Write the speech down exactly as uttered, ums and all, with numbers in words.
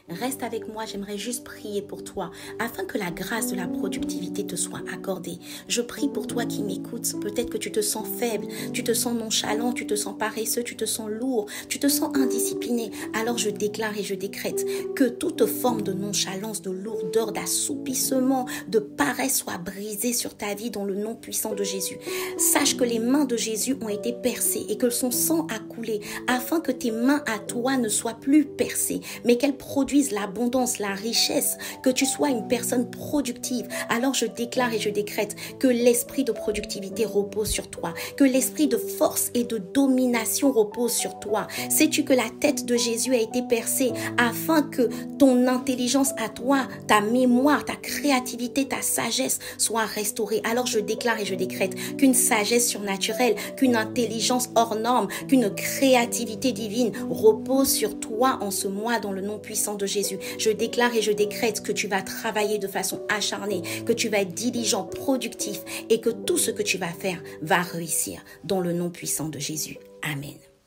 Reste avec moi, j'aimerais juste prier pour toi, afin que la grâce de la productivité te soit accordée. Je prie pour toi qui m'écoutes. Peut-être que tu te sens faible, tu te sens nonchalant, tu te sens paresseux, tu te sens lourd, tu te sens indiscipliné. Alors je déclare et je décrète que toute forme de nonchalance, de lourdeur, d'assoupissement, de paresse soit brisée sur ta vie dans le nom puissant de Jésus. Sache que les mains de Jésus ont été percées et que son sang a coulé afin que tes mains à toi ne soient plus percées, mais qu'elles produisent l'abondance, la richesse, que tu sois une personne productive. Alors je déclare et je décrète que l'esprit de productivité repose sur toi, que l'esprit de force et de domination repose sur toi. Sais-tu que la tête de Jésus a été percée afin que ton intelligence à toi, ta mémoire, ta créativité, ta sagesse soit restaurée. Alors je déclare et je décrète qu'une sagesse surnaturelle, qu'une intelligence hors norme, qu'une créativité divine repose sur toi en ce mois dans le nom puissant de Jésus. Je déclare et je décrète que tu vas travailler de façon acharnée, que tu vas être diligent, productif et que tout ce que tu vas faire va réussir dans le nom puissant de Jésus. Amen.